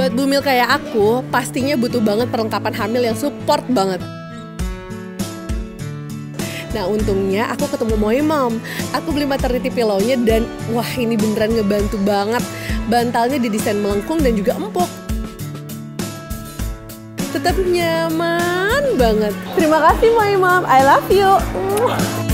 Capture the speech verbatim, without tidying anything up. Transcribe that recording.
Buat bumil kayak aku, pastinya butuh banget perlengkapan hamil yang support banget. Nah untungnya aku ketemu Moi Mom. Aku beli maternity pillow-nya dan wah ini beneran ngebantu banget. Bantalnya didesain melengkung dan juga empuk. Tetap nyaman banget. Terima kasih Moi Mom, I love you.